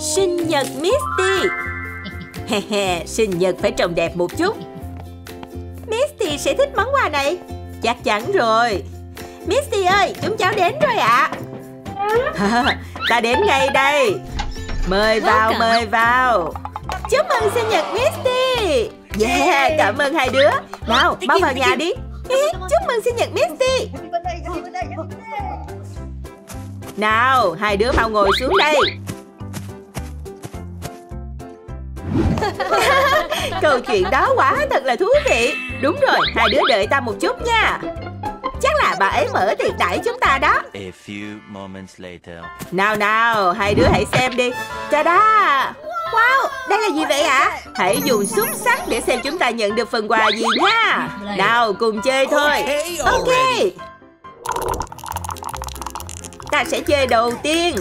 Sinh nhật Misty. Sinh nhật phải trông đẹp một chút. Misty sẽ thích món quà này. Chắc chắn rồi. Misty ơi, chúng cháu đến rồi ạ. Ta đến ngay đây. Mời vào, mời vào. Chúc mừng sinh nhật Misty. Yeah, cảm ơn hai đứa. Nào, mau vào nhà đi. Chúc mừng sinh nhật Misty. Nào, hai đứa mau ngồi xuống đây. Câu chuyện đó quả thật là thú vị. Đúng rồi, hai đứa đợi ta một chút nha. Chắc là bà ấy mở tiệc đãi chúng ta đó. Nào nào, hai đứa hãy xem đi. Ta-da! Wow, đây là gì vậy ạ? Hãy dùng xúc xắc để xem chúng ta nhận được phần quà gì nha. Nào, cùng chơi thôi. Ok. Ta sẽ chơi đầu tiên.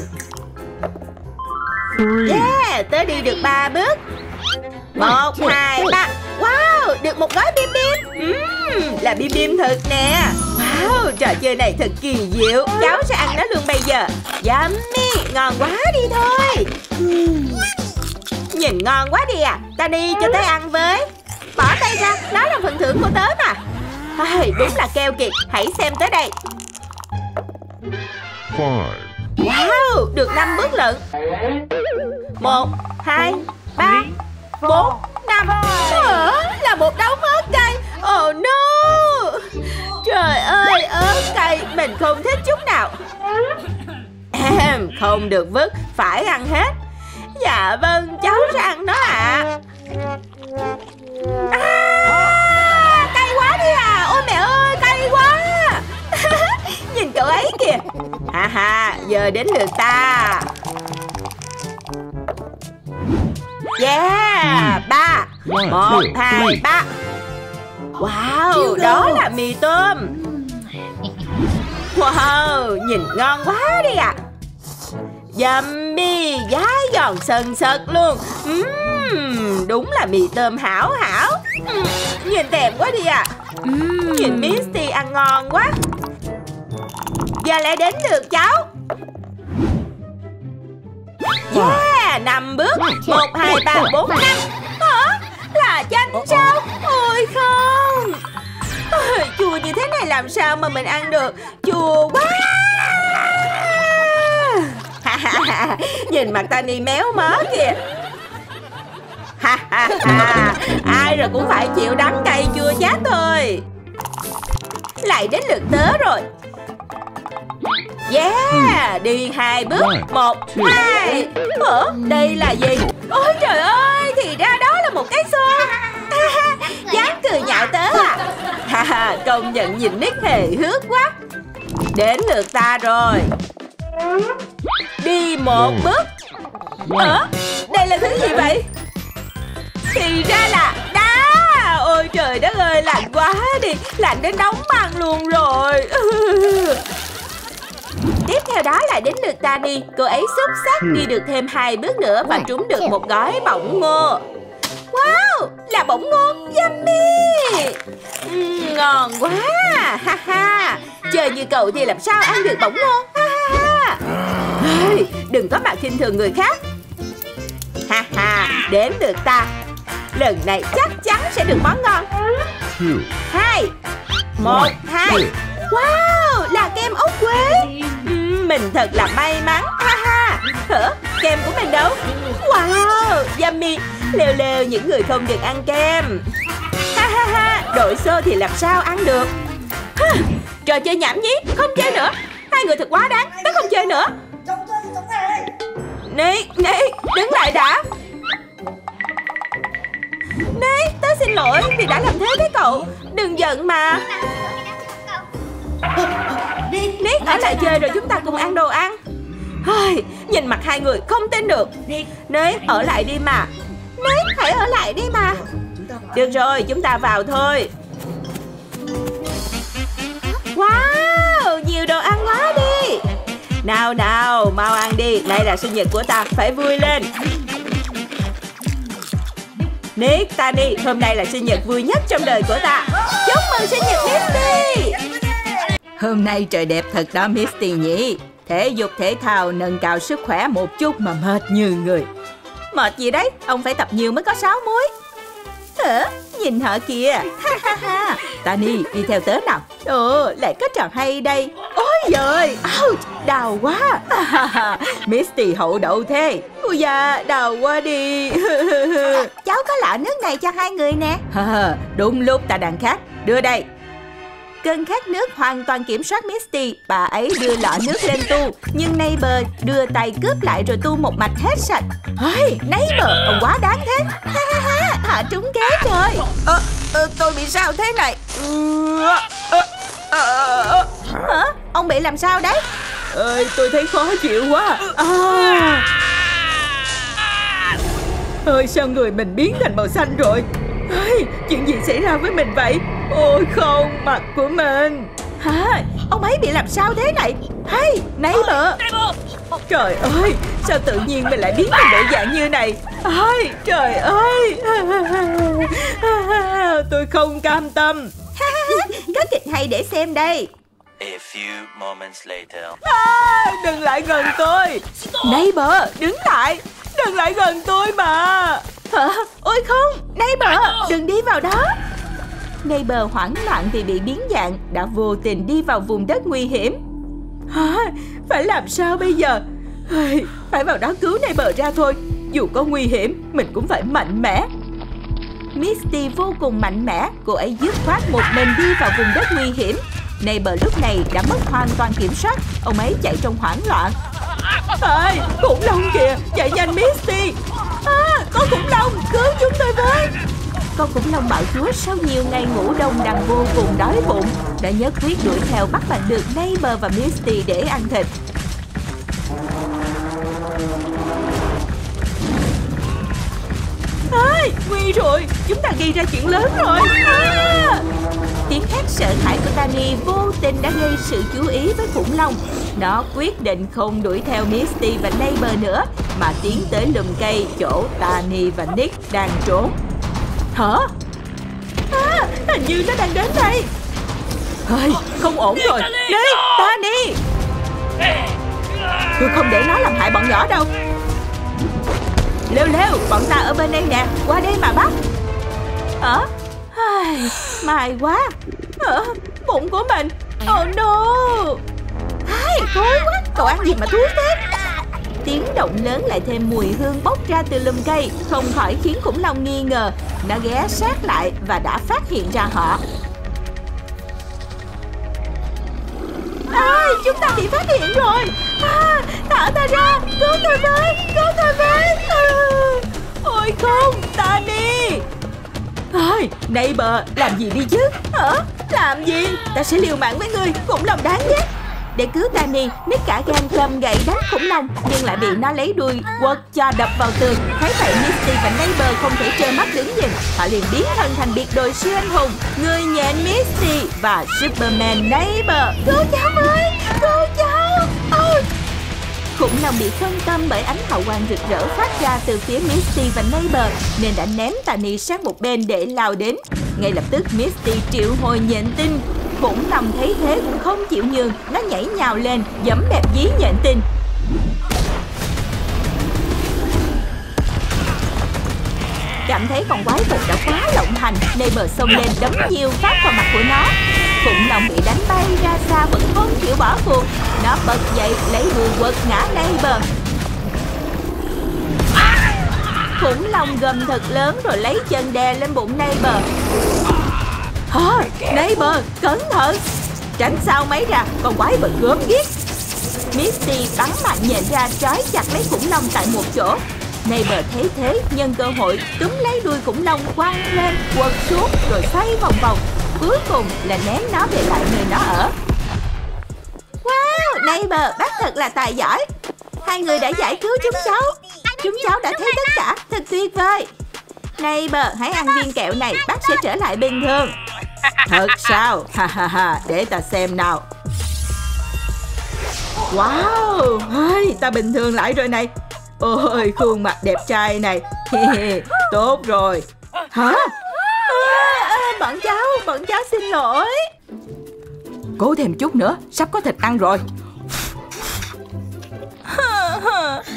Yeah, tớ đi được 3 bước. 1, 2, 3. Wow, được một gói bim bim. Là bim bim thật nè. Wow, trò chơi này thật kỳ diệu. Cháu sẽ ăn nó luôn bây giờ. Yummy, ngon quá đi thôi. Nhìn ngon quá đi à. Ta đi cho tớ ăn với. Bỏ tay ra, đó là phần thưởng của tớ mà. Đúng là keo kiệt. Hãy xem tới đây. Wow, được 5 bước lận. 1, 2, 3, 4, 5. Là một đống ớt cay. Oh no. Trời ơi, ớt cay mình không thích chút nào. Không được vứt, phải ăn hết. Dạ vâng, cháu sẽ ăn nó ạ. Cay quá đi à. Ôi mẹ ơi, cay quá. Nhìn cậu ấy kìa. Giờ đến lượt ta. Yeah, 3. 1, 2, 3. Wow, đó là mì tôm. Wow, nhìn ngon quá đi à. Yummy, giá giòn sần sật luôn. Đúng là mì tôm hảo hảo. Nhìn thèm quá đi à. Nhìn Misty ăn ngon quá. Giờ lại đến lượt cháu. Yeah, 5 bước. 1, 2, 3, 4, 5. Hả? Là chanh sao? Ôi không. Chua như thế này làm sao mà mình ăn được. Chua quá. Nhìn mặt Tani méo mó kìa. Ai rồi cũng phải chịu đắng cay chua chát thôi. Lại đến lượt tớ rồi. Yeah, đi 2 bước. 1, 2. Đây là gì? Ôi trời ơi, thì ra đó là một cái xô. Dám cười nhạo tớ à? Công nhận nhìn Nick hề hước quá. Đến lượt ta rồi. Đi 1 bước. Đây là thứ gì vậy? Thì ra là đá. Ôi trời đất ơi, lạnh quá đi. Lạnh đến đóng băng luôn rồi. Tiếp theo đó là đến lượt Tani. Cô ấy xúc xắc đi được thêm 2 bước nữa và trúng được một gói bỏng ngô. Wow, là bỏng ngô. Yummy. Ngon quá. Chơi như cậu thì làm sao ăn được bỏng ngô. Đừng có mà khinh thường người khác. Đến lượt ta. Lần này chắc chắn sẽ được món ngon. 2, 1, 2. Wow, là kem ốc quế. Mình thật là may mắn. Kem của mình đâu? Wow, yummy. Lêu lêu những người không được ăn kem. Đội xô thì làm sao ăn được. Trò chơi nhảm nhí, không chơi nữa. Hai người thật quá đáng, tớ không chơi nữa. Nhi, đứng lại đã. Nhi, tớ xin lỗi vì đã làm thế với cậu. Đừng giận mà. Nick ở lại chơi rồi chúng ta cùng ăn đồ ăn. Nhìn mặt hai người không tin được. Nick ở lại đi mà. Nick hãy ở lại đi mà. Được rồi, chúng ta vào thôi. Wow, nhiều đồ ăn quá đi. Nào nào, mau ăn đi. Đây là sinh nhật của ta, phải vui lên. Nick, Tani, hôm nay là sinh nhật vui nhất trong đời của ta. Chúc mừng sinh nhật Misty. Hôm nay trời đẹp thật đó Misty nhỉ. Thể dục thể thao nâng cao sức khỏe một chút mà mệt như người. Mệt gì đấy, ông phải tập nhiều mới có 6 múi. Nhìn họ kìa. Tani, đi theo tớ nào. Lại có trò hay đây. Ôi giời, đau quá. Misty hậu đậu thế. Ôi da, đau quá đi. Cháu có lọ nước này cho hai người nè. Đúng lúc ta đang khát. Đưa đây. Cơn khát nước hoàn toàn kiểm soát Misty. Bà ấy đưa lọ nước lên tu, nhưng Neighbor đưa tay cướp lại rồi tu một mạch hết sạch. Neighbor, ông quá đáng thế. Họ trúng kế rồi. Tôi bị sao thế này? Hả? Ông bị làm sao đấy? Tôi thấy khó chịu quá. Sao người mình biến thành màu xanh rồi? Chuyện gì xảy ra với mình vậy? Ôi không, mặt của mình. Ông ấy bị làm sao thế này? Neighbor. Trời ơi, sao tự nhiên mình lại biến thành bộ dạng như này? Trời ơi. Tôi không cam tâm. Có kịch hay để xem đây. A few moments later. Đừng lại gần tôi. Neighbor, đứng lại. Đừng lại gần tôi mà. Ôi không, Neighbor, đừng đi vào đó. Neighbor hoảng loạn vì bị biến dạng, đã vô tình đi vào vùng đất nguy hiểm. Phải làm sao bây giờ? Phải vào đó cứu Neighbor ra thôi. Dù có nguy hiểm, mình cũng phải mạnh mẽ. Misty vô cùng mạnh mẽ. Cô ấy dứt khoát một mình đi vào vùng đất nguy hiểm. Neighbor lúc này đã mất hoàn toàn kiểm soát. Ông ấy chạy trong hoảng loạn. Khủng long kìa, chạy nhanh Misty. Có khủng long, cứu chúng tôi với. Con khủng long bạo chúa sau nhiều ngày ngủ đông đang vô cùng đói bụng, đã nhất quyết đuổi theo bắt bằng được Neighbor và Misty để ăn thịt. Nguy rồi, chúng ta gây ra chuyện lớn rồi. Tiếng hét sợ hãi của Tani vô tình đã gây sự chú ý với khủng long. Nó quyết định không đuổi theo Misty và Neighbor nữa, mà tiến tới lùm cây chỗ Tani và Nick đang trốn. Hình như nó đang đến đây. Không ổn rồi. Nick, Tani, tôi không để nó làm hại bọn nhỏ đâu. Lêu, bọn ta ở bên đây nè. Qua đây mà bắt. May quá. Bụng của mình. Oh no. Thối quá. Cậu ăn gì mà thúi thế? Tiếng động lớn lại thêm mùi hương bốc ra từ lùm cây, không khỏi khiến khủng long nghi ngờ. Nó ghé sát lại và đã phát hiện ra họ. Chúng ta bị phát hiện rồi. Thả ta ra. Cứu tôi với. Ôi không, Tani. Neighbor, làm gì đi chứ? Làm gì? Ta sẽ liều mạng với ngươi, khủng long đáng ghét. Để cứu Tani, Nick cả gan cầm gậy đánh khủng long, nhưng lại bị nó lấy đuôi quật cho đập vào tường. Thấy vậy, Misty và Neighbor không thể trơ mắt đứng nhìn. Họ liền biến thân thành biệt đội siêu anh hùng, người nhện Misty và Superman Neighbor. Cứu cháu với, cứu cháu. Khủng long bị phân tâm bởi ánh hào quang rực rỡ phát ra từ phía Misty và Neighbor, nên đã ném Tani sang một bên để lao đến. Ngay lập tức Misty triệu hồi nhện tinh. Khủng long thấy thế cũng không chịu nhường, nó nhảy nhào lên, giẫm bẹp dí nhện tinh. Cảm thấy con quái vật đã quá lộng hành, Neighbor xông lên đấm nhiều phát vào mặt của nó. Khủng long bị đánh bay ra xa vẫn không chịu bỏ cuộc. Nó bật dậy lấy đuôi quật ngã Neighbor. Khủng long gầm thật lớn rồi lấy chân đè lên bụng Neighbor. Neighbor, cẩn thận. Tránh sao mấy ra, con quái vật gớm ghiếc. Misty bắn mạnh nhện ra trói chặt lấy khủng long tại một chỗ. Neighbor thấy thế, nhân cơ hội túm lấy đuôi khủng long quăng lên, quật xuống rồi xoay vòng vòng. Cuối cùng là ném nó về lại nơi nó ở. Wow, Neighbor, bác thật là tài giỏi. Hai người đã giải cứu chúng cháu. Chúng cháu đã thấy tất cả, thật tuyệt vời. Neighbor, hãy ăn viên kẹo này, bác sẽ trở lại bình thường. Thật sao? Để ta xem nào. Wow, ta bình thường lại rồi này. Ôi, khuôn mặt đẹp trai này. Tốt rồi. Hả? Bọn cháu xin lỗi. Cố thêm chút nữa, sắp có thịt ăn rồi.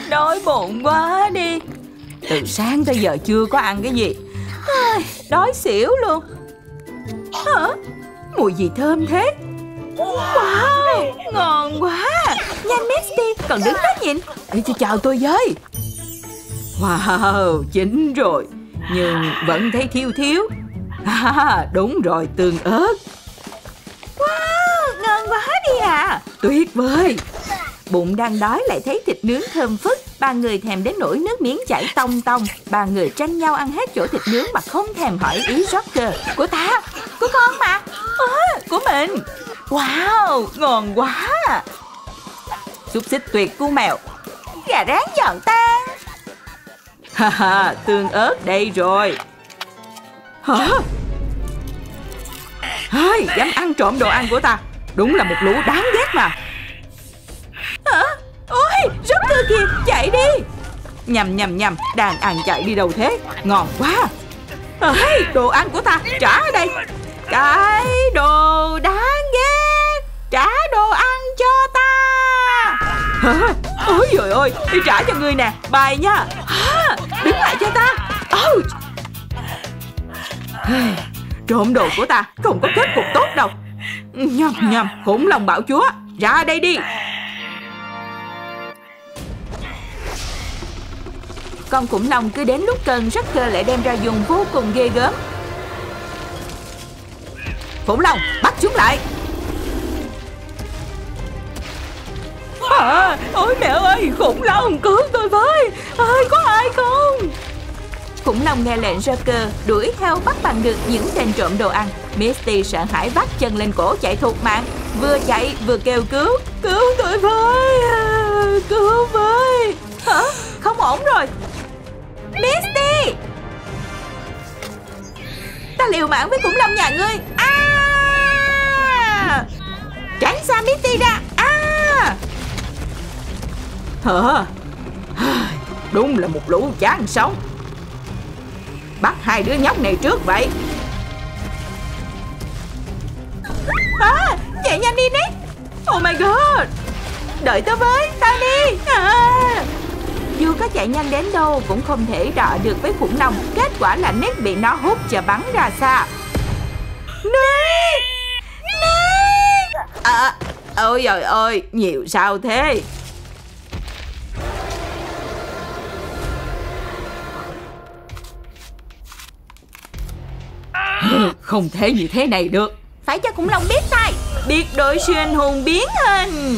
Đói bụng quá đi. Từ sáng tới giờ chưa có ăn cái gì. Đói xỉu luôn. Hả? Mùi gì thơm thế? Wow, ngon quá. Nhanh Misty, còn đứng đó nhìn. Ê, chào tôi với. Wow, chín rồi. Nhưng vẫn thấy thiếu. Đúng rồi, tương ớt. Wow, ngon quá đi à. Tuyệt vời. Bụng đang đói lại thấy thịt nướng thơm phức. Ba người thèm đến nỗi nước miếng chảy tong tong. Ba người tranh nhau ăn hết chỗ thịt nướng mà không thèm hỏi ý Roger. Của ta, của con mà. Của mình. Wow, ngon quá. Xúc xích tuyệt của mèo. Gà rán giòn tan. Tương ớt đây rồi. Hả? Dám ăn trộm đồ ăn của ta. Đúng là một lũ đáng ghét mà. Hả? Ôi, Roger kìa, chạy đi. Nhầm, đàn ăn chạy đi đâu thế? Ngon quá. Đồ ăn của ta, trả ở đây. Cái đồ đáng ghét, trả đồ ăn cho ta. Ôi trời ơi, đi trả cho ngươi nè, bài nha. Đứng lại cho ta. Trộm đồ của ta không có kết cục tốt đâu. Nhầm, khủng long bạo chúa, ra đây đi. Con khủng long cứ đến lúc cần, Roger lại đem ra dùng vô cùng ghê gớm. Khủng long, bắt chúng lại. Ôi mẹ ơi, khủng long cứu tôi với. Có ai không? Khủng long nghe lệnh Roger đuổi theo bắt bằng được những tên trộm đồ ăn. Misty sợ hãi vắt chân lên cổ chạy thục mạng, vừa chạy vừa kêu cứu tôi với, cứu với. Hả? Không ổn rồi. Misty, ta liều mạng với khủng long nhà ngươi. Tránh xa Misty ra. Đúng là một lũ chán sống. Bắt hai đứa nhóc này trước vậy. Chạy nhanh đi Nick. Oh my god, đợi tao với, tao đi. Dù có chạy nhanh đến đâu cũng không thể đọ được với khủng long. Kết quả là Nick bị nó hút và bắn ra xa. Nick! Ôi trời ơi, nhiều sao thế? Không thể như thế này được. Phải cho khủng long biết tay. Biệt đội siêu anh hùng biến hình.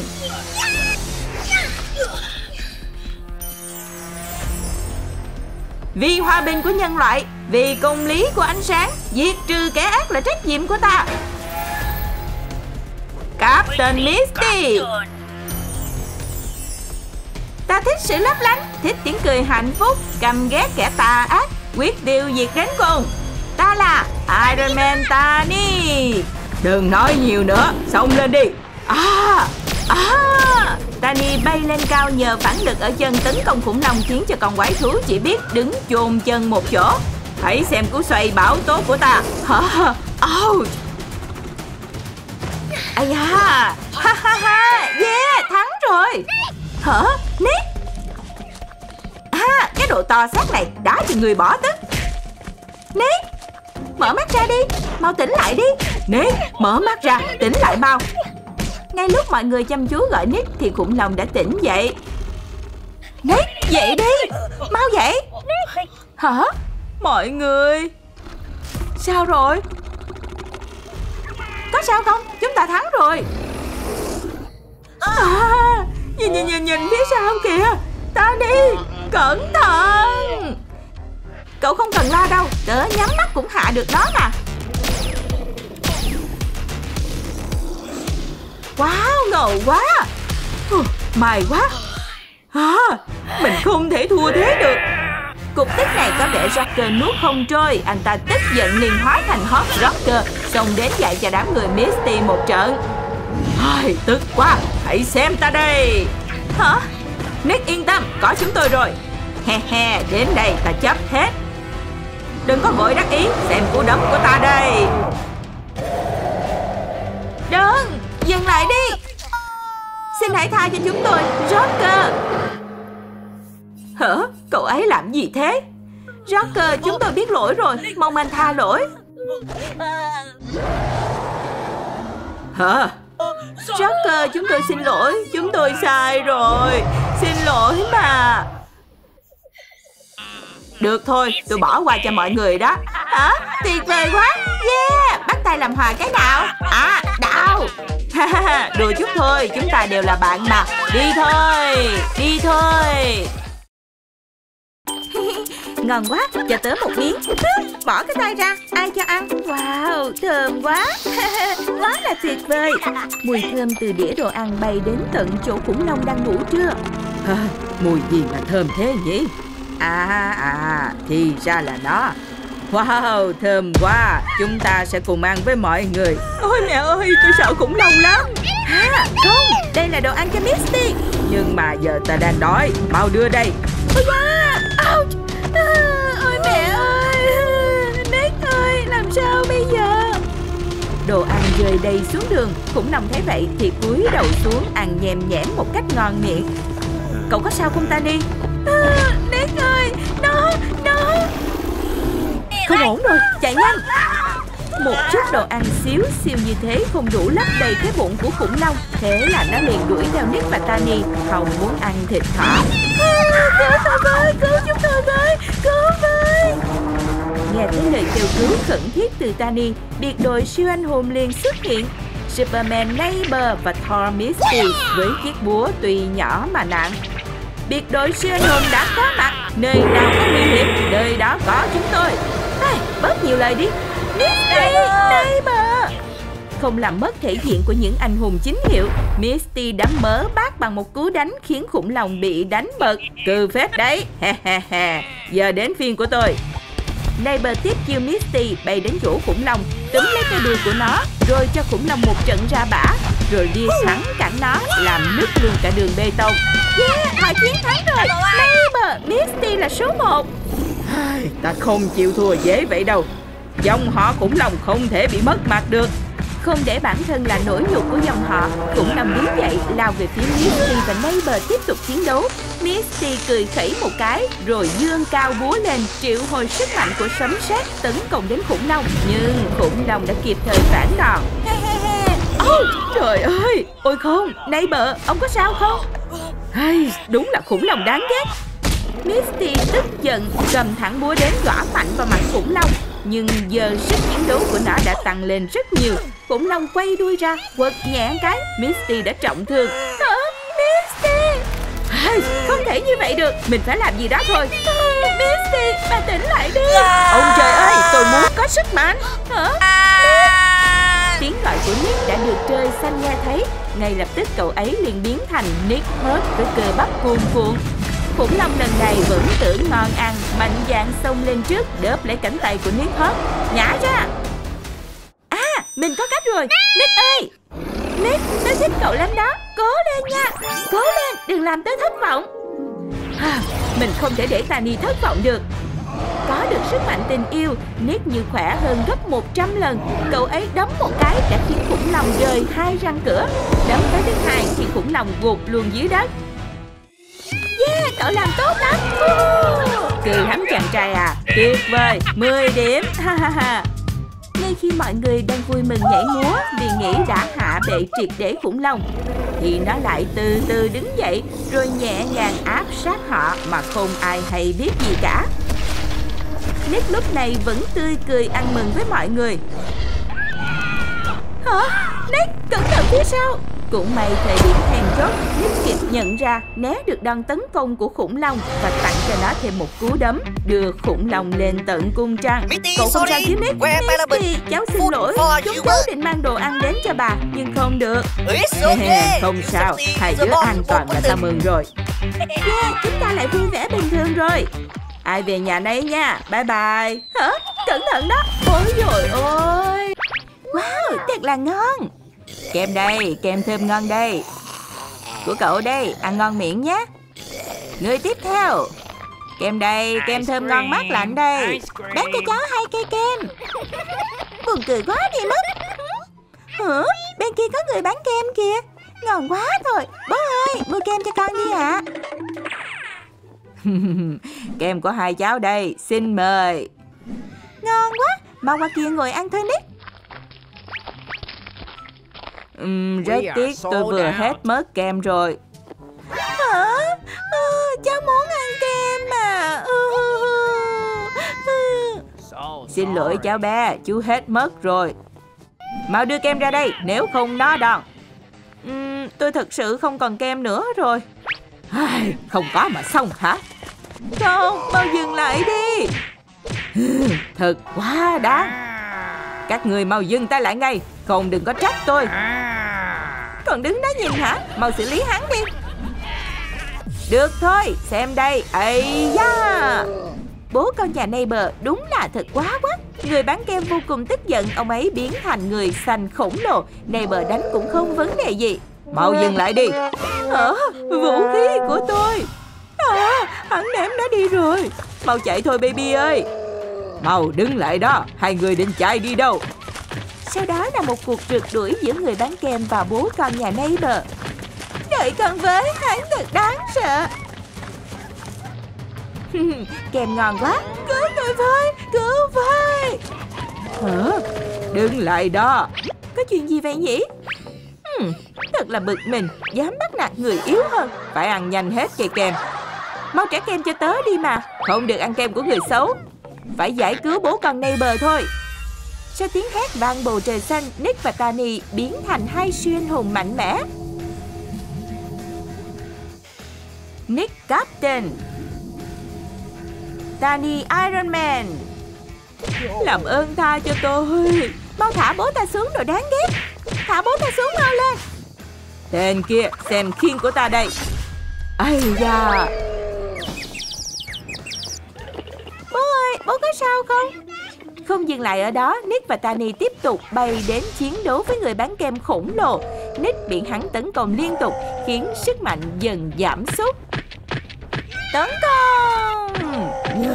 Vì hòa bình của nhân loại, vì công lý của ánh sáng, diệt trừ kẻ ác là trách nhiệm của ta. Captain Misty. Ta thích sự lấp lánh, thích tiếng cười hạnh phúc, căm ghét kẻ tà ác, quyết tiêu diệt đến cùng. Ta là Iron Man Tani. Đừng nói nhiều nữa, xông lên đi. Tani bay lên cao nhờ phản lực ở chân tấn công khủng long, khiến cho con quái thú chỉ biết đứng chôn chân một chỗ. Hãy xem cú xoay bão tố của ta. Yeah, thắng rồi. Nick. Cái đồ to xác này đã cho người bỏ tức. Nick, mở mắt ra đi, mau tỉnh lại đi. Nick, mở mắt ra, tỉnh lại mau. Ngay lúc mọi người chăm chú gọi Nick thì khủng long đã tỉnh dậy. Nick, dậy đi, mau dậy. Hả? Mọi người, sao rồi? Có sao không? Chúng ta thắng rồi. Nhìn phía sau kìa. Ta đi, cẩn thận. Cậu không cần lo đâu, tớ nhắm mắt cũng hạ được nó nè. Wow, ngầu quá. May quá. Mình không thể thua thế được. Cục tức này có vẻ Roger nuốt không trôi. Anh ta tức giận liền hóa thành Hot Roger, xông đến dạy cho đám người Misty một trận. Tức quá, hãy xem ta đây. Hả? Nick yên tâm, có chúng tôi rồi. Đến đây ta chấp hết. Đừng có vội đắc ý, xem cú đấm của ta đây. Đừng, dừng lại đi. Xin hãy tha cho chúng tôi, Roger. Hả? Cậu ấy làm gì thế? Rocker, chúng tôi biết lỗi rồi, mong anh tha lỗi. Hả? Rocker, chúng tôi xin lỗi, chúng tôi sai rồi. Xin lỗi mà. Được thôi, tôi bỏ qua cho mọi người đó. Hả? Tuyệt vời quá. Yeah, bắt tay làm hòa cái nào. À, đau. Đùa chút thôi, chúng ta đều là bạn mà. Đi thôi, đi thôi. Ngon quá, cho tớ một miếng. Bỏ cái tay ra, ai cho ăn? Wow, thơm quá. Quá là tuyệt vời. Mùi thơm từ đĩa đồ ăn bay đến tận chỗ khủng long đang ngủ trưa. Mùi gì mà thơm thế nhỉ? Thì ra là nó. Wow, thơm quá. Chúng ta sẽ cùng ăn với mọi người. Ôi mẹ ơi, tôi sợ khủng long lắm. Không, đây là đồ ăn cho Misty. Nhưng mà giờ ta đang đói. Mau đưa đây. Ôi da, ouch. Ôi mẹ ơi, Nick ơi, làm sao bây giờ? Đồ ăn rơi đầy xuống đường. Khủng long thấy vậy thì cúi đầu xuống ăn nhèm nhẽm một cách ngon miệng. Cậu có sao không Tani? Nick ơi, nó không ổn rồi, chạy nhanh. Một chút đồ ăn xíu xiu như thế không đủ lấp đầy cái bụng của khủng long. Thế là nó liền đuổi theo Nick và Tani, hòng muốn ăn thịt thỏ. Cứu tôi với, cứu chúng tôi với, cứu với. Nghe thấy lời kêu cứu khẩn thiết từ Tani, biệt đội siêu anh hùng liền xuất hiện. Superman, Neighbor và Thor Misty với chiếc búa tuy nhỏ mà nặng. Biệt đội siêu anh hùng đã có mặt. Nơi nào có nguy hiểm, nơi đó có chúng tôi. Bớt nhiều lời đi. Misty, Neighbor. Không làm mất thể diện của những anh hùng chính hiệu, Misty đã mở bát bằng một cú đánh khiến khủng long bị đánh bật. Cừ phết đấy. Giờ đến phiên của tôi. Neighbor tiếp chiêu Misty bay đến chỗ khủng long, túm lấy cái đuôi của nó, rồi cho khủng long một trận ra bả, rồi đi thẳng cản nó, làm nứt luôn cả đường bê tông. Yeah, họ chiến thắng rồi. Neighbor, Misty là số 1. Ta không chịu thua dễ vậy đâu. Dòng họ khủng long không thể bị mất mặt được. Không để bản thân là nỗi nhục của dòng họ, khủng long đứng dậy lao về phía Misty và Neighbor tiếp tục chiến đấu. Misty cười khẩy một cái rồi giương cao búa lên, triệu hồi sức mạnh của sấm sét tấn công đến khủng long. Nhưng khủng long đã kịp thời phản đòn. Trời ơi, ôi không, Neighbor, ông có sao không? Đúng là khủng long đáng ghét. Misty tức giận cầm thẳng búa đến gõ mạnh vào mặt khủng long. Nhưng giờ sức chiến đấu của nó đã tăng lên rất nhiều. Khủng long quay đuôi ra, quật nhẹ cái, Misty đã trọng thương. Misty! Không thể như vậy được, mình phải làm gì đó thôi. Misty, bà tỉnh lại đi. Ông trời ơi, tôi muốn có sức mạnh. Tiếng gọi của Nick đã được trời xanh nghe thấy. Ngay lập tức cậu ấy liền biến thành Nick Hurt với cơ bắp cuồn cuộn. Khủng long lần này vẫn tưởng ngon ăn, mạnh dạn xông lên trước đớp lấy cánh tay của Nick Hurt. Nhả ra. Mình có cách rồi. Nick ơi, Nick, tớ thích cậu lắm đó. Cố lên nha, cố lên, đừng làm tớ thất vọng. Mình không thể để Tani thất vọng được. Có được sức mạnh tình yêu, Nick như khỏe hơn gấp 100 lần. Cậu ấy đấm một cái đã khiến khủng long rơi 2 răng cửa. Đấm cái thứ hai thì khủng long gục luôn dưới đất. Yeah, cậu làm tốt lắm. Cười lắm chàng trai à. Tuyệt vời, 10 điểm. Ngay khi mọi người đang vui mừng nhảy múa vì nghĩ đã hạ bệ triệt để khủng long, thì nó lại từ từ đứng dậy rồi nhẹ nhàng áp sát họ mà không ai hay biết gì cả. Nick lúc này vẫn tươi cười ăn mừng với mọi người. Nick, cẩn thận phía sau. Cũng may thời điểm then chốt, Nick kịp nhận ra né được đòn tấn công của khủng long và tặng cho nó thêm một cú đấm, đưa khủng long lên tận cung trăng. Cậu không sao chứ Nick? Misty, cháu xin lỗi. Chúng cháu định mang đồ ăn đến cho bà, nhưng không được. Không sao, hai đứa an toàn là ta mừng rồi. Yeah, chúng ta lại vui vẻ bình thường rồi. Ai về nhà nấy nha, bye bye. Cẩn thận đó. Ôi dồi ôi. Wow, thật là ngon. Kem đây, kem thơm ngon đây. Của cậu đây, ăn ngon miệng nhé. Người tiếp theo. Kem đây, kem thơm ngon mát lạnh đây. Bán cho cháu 2 cây kem. Buồn cười quá đi mất. Bên kia có người bán kem kìa. Ngon quá thôi. Bố ơi, mua kem cho con đi ạ. Kem của hai cháu đây, xin mời. Ngon quá, mau qua kia ngồi ăn thôi Nick. Rất tiếc tôi vừa hết mất kem rồi. Hả? Cháu muốn ăn kem mà. Xin lỗi cháu bé, chú hết mất rồi. Mau đưa kem ra đây, nếu không nó đòn. Tôi thực sự không còn kem nữa rồi. Không có mà xong hả? Không, mau dừng lại đi. Thật quá đáng. Các người mau dừng tay lại ngay, không đừng có trách tôi. Còn đứng đó nhìn hả? Mau xử lý hắn đi. Được thôi, xem đây. Ây da. Bố con nhà neighbor đúng là thật quá quắc. Người bán kem vô cùng tức giận. Ông ấy biến thành người xanh khổng lồ. Neighbor đánh cũng không vấn đề gì. Mau dừng lại đi. Vũ khí của tôi. Hắn ném nó đi rồi. Mau chạy thôi baby ơi. Mau đứng lại đó. Hai người định chạy đi đâu? Sau đó là một cuộc rượt đuổi giữa người bán kem và bố con nhà neighbor. Đợi con với, hắn thật đáng sợ. Kem ngon quá. Cứu tôi với, cứu với. Đứng lại đó. Có chuyện gì vậy nhỉ? Thật là bực mình. Dám bắt nạt người yếu hơn. Phải ăn nhanh hết cây kem. Mau trả kem cho tớ đi mà. Không được ăn kem của người xấu. Phải giải cứu bố con neighbor thôi. Sau tiếng hét vang bầu trời xanh, Nick và Tani biến thành hai siêu anh hùng mạnh mẽ. Nick Captain, Tani Iron Man. Làm ơn tha cho tôi. Mau thả bố ta xuống rồi đáng ghét. Thả bố ta xuống mau lên. Tên kia, xem khiên của ta đây. Ây da. Bố ơi, bố có sao không? Không dừng lại ở đó, Nick và Tani tiếp tục bay đến chiến đấu với người bán kem khổng lồ. Nick bị hắn tấn công liên tục, khiến sức mạnh dần giảm sút. Tấn công!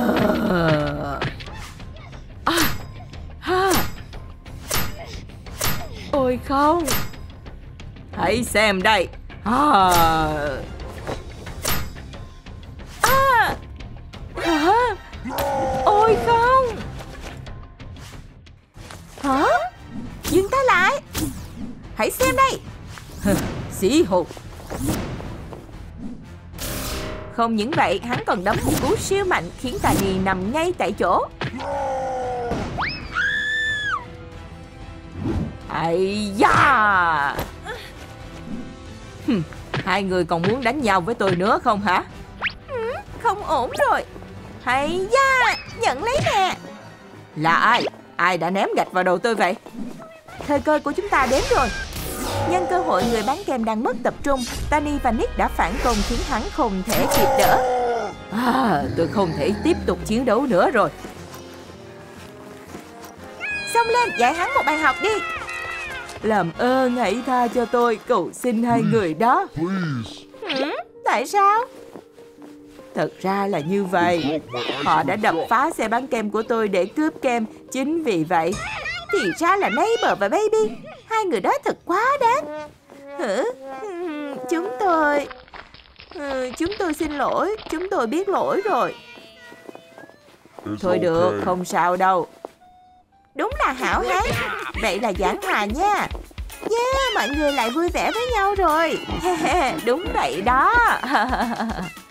Ôi không! Hãy xem đây! Ôi không! Hả? Dừng tay lại! Hãy xem đây! Xỉ hụt! Không những vậy, hắn còn đấm một cú siêu mạnh khiến Tani nằm ngay tại chỗ. Ây da! Hai người còn muốn đánh nhau với tôi nữa không hả? Không ổn rồi. Hay da, nhận lấy nè. Là ai? Ai đã ném gạch vào đầu tôi vậy? Thời cơ của chúng ta đến rồi. Nhân cơ hội người bán kem đang mất tập trung, Tani và Nick đã phản công khiến hắn không thể kịp đỡ. Tôi không thể tiếp tục chiến đấu nữa rồi. Xông lên, dạy hắn một bài học đi. Làm ơn hãy tha cho tôi, cầu xin hai người đó. Tại sao? Thật ra là như vậy. Họ đã đập phá xe bán kem của tôi để cướp kem. Chính vì vậy thì ra là neighbor và baby. Hai người đó thật quá đáng. Chúng tôi xin lỗi. Chúng tôi biết lỗi rồi. Thôi được, không sao đâu. Đúng là hảo hán. Vậy là giảng hòa nha. Yeah, mọi người lại vui vẻ với nhau rồi. Đúng vậy đó.